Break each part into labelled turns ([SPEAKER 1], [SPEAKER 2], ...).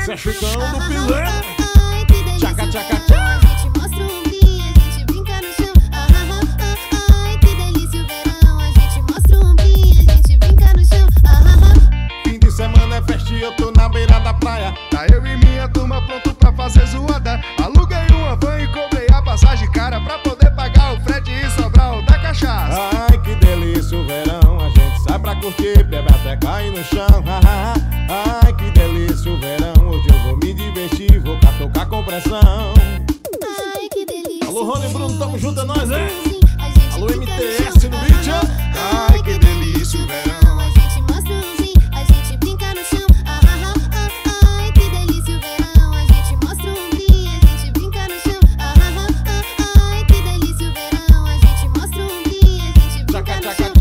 [SPEAKER 1] Esse é Chicão do Piseiro.
[SPEAKER 2] Ai, que delícia,
[SPEAKER 1] Tchaca, tchaca,
[SPEAKER 2] o verão. A gente mostra o ombrinho, a gente brinca no chão. Ai, que delícia o verão. A gente mostra o ombrinho, a gente brinca no chão.
[SPEAKER 1] Fim de semana é festa e eu tô na beira da praia.
[SPEAKER 3] Tá eu e minha turma pronto pra fazer zoada. Aluguei uma van e cobrei a passagem cara pra poder pagar o frete e sobrar o da cachaça.
[SPEAKER 1] Ai, que delícia o verão. A gente sai pra curtir, bebe até cair no chão. Ai, que delícia o verão. Hoje eu vou me divertir, vou tocar com pressão.
[SPEAKER 2] Ai, que delícia.
[SPEAKER 1] Alô, Rony e Bruno, tamo junto, é nóis, hein?
[SPEAKER 2] A gente
[SPEAKER 1] Alô,
[SPEAKER 2] brinca no
[SPEAKER 1] MTS
[SPEAKER 2] chão.
[SPEAKER 1] no vídeo.
[SPEAKER 3] Ai, que delícia o verão.
[SPEAKER 2] A gente mostra o ombrinho, a gente brinca no chão. Ai, que delícia o verão. A gente mostra o ombrinho, a gente brinca no chão. Ai, que delícia o verão. A gente mostra o ombrinho, a gente brinca no chão.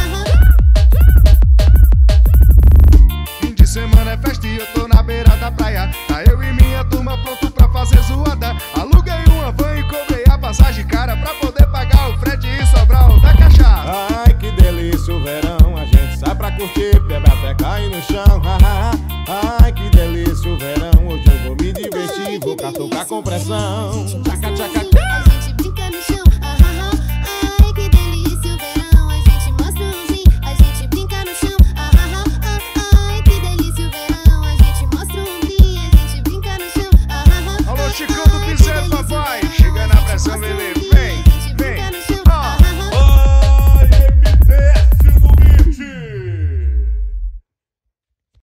[SPEAKER 3] Fim de semana é festa e eu tô na beira da praia. Tá eu e minha turma pronto pra fazer zoada. Aluguei uma van e cobrei a passagem cara pra poder pagar o frete e sobrar o da cachaça.
[SPEAKER 1] Ai, que delícia o verão. A gente sai pra curtir, bebe até cair no chão. Ai, que delícia o verão. Hoje eu vou me divertir, vou tocar com pressão.
[SPEAKER 2] Tchaca,